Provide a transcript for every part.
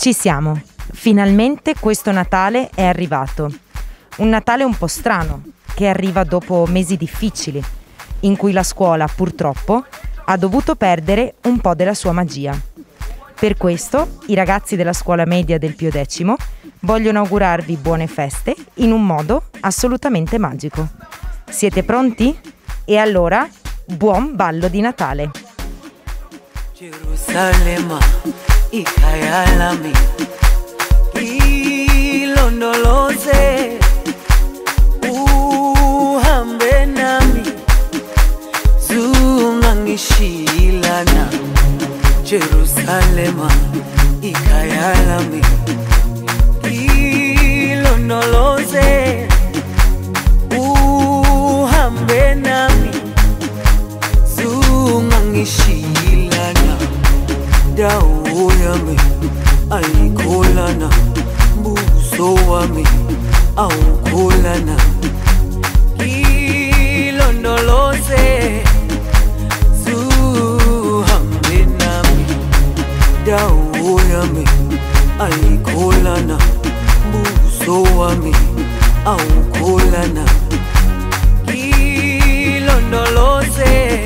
Ci siamo. Finalmente questo Natale è arrivato. Un Natale un po' strano, che arriva dopo mesi difficili, in cui la scuola, purtroppo, ha dovuto perdere un po' della sua magia. Per questo, i ragazzi della scuola media del Pio X vogliono augurarvi buone feste in un modo assolutamente magico. Siete pronti? E allora, buon ballo di Natale! Jerusalema, ikhaya lami, ilondoloze, uhambe nami, zungangishilana. Jerusalema, ikhaya lami, ilondoloze, uhambe nami, zungangishilana. Dawo yami ayikholana, buso wami awukholana. Ilondoloze, zuhambe nami. Dawo yami ayikholana, buso wami awukholana. Ilondoloze,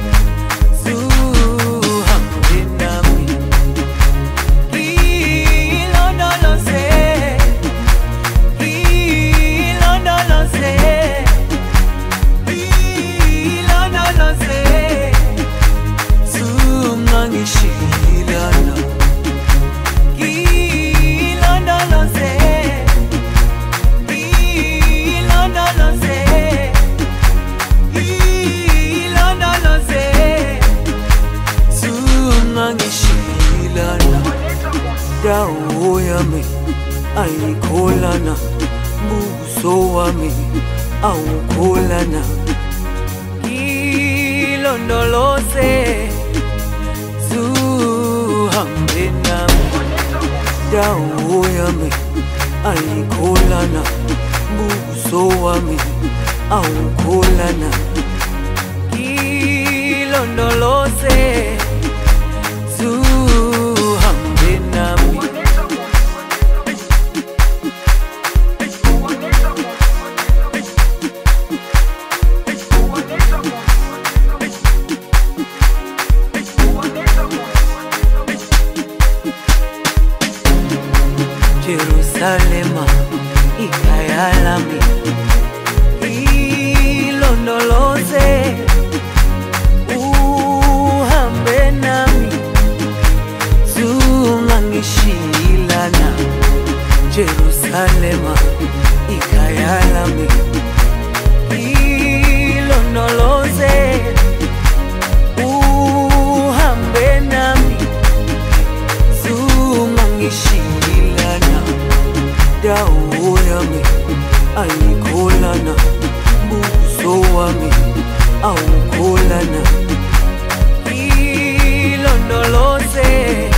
dawo yami ayikholana, buso wami awukholana. Ilondoloze, zuhambe nami. Dawo yami ayikholana, buso wami awukholana. Ilondoloze, zuhambe nami. Jerusalema, ikhaya lami, ilondoloze, uhambe nami, zungangishilana. Jerusalema, ikhaya lami, ilondoloze, uhambe nami, zungangishilana. Dawo yami ayikholana, buso wami awukholana. Ilondoloze,